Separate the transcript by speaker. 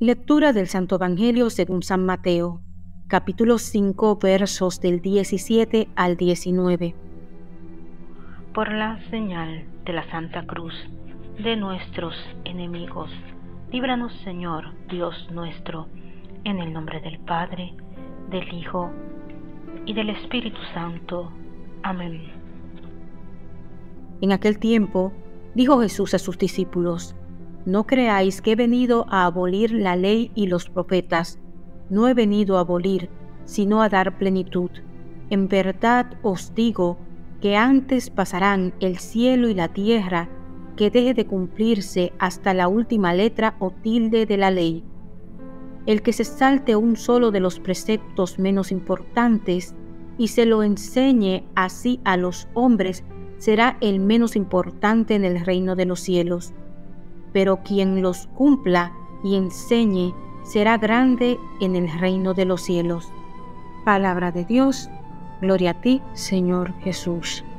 Speaker 1: Lectura del Santo Evangelio según San Mateo, capítulo 5, versos del 17 al 19.
Speaker 2: Por la señal de la Santa Cruz de nuestros enemigos, líbranos, Señor, Dios nuestro, en el nombre del Padre, del Hijo y del Espíritu Santo. Amén.
Speaker 1: En aquel tiempo, dijo Jesús a sus discípulos: No creáis que he venido a abolir la ley y los profetas. No he venido a abolir, sino a dar plenitud. En verdad os digo que antes pasarán el cielo y la tierra que deje de cumplirse hasta la última letra o tilde de la ley. El que se salte un solo de los preceptos menos importantes y se lo enseñe así a los hombres, será el menos importante en el reino de los cielos. Pero quien los cumpla y enseñe será grande en el reino de los cielos. Palabra de Dios, gloria a ti, Señor Jesús.